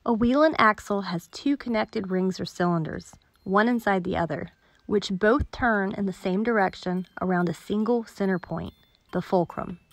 A wheel and axle has two connected rings or cylinders, one inside the other, which both turn in the same direction around a single center point, the fulcrum.